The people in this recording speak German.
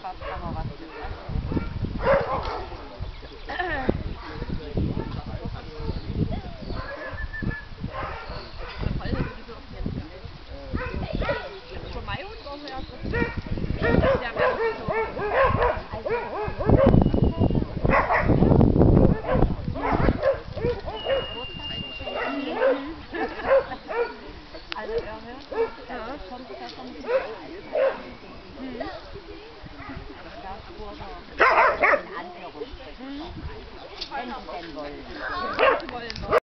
fast noch was mit. Schon Mai und auch erst. Also, ja, schon sehr in Anführungsstrichen. Wenn Sie denn wollen.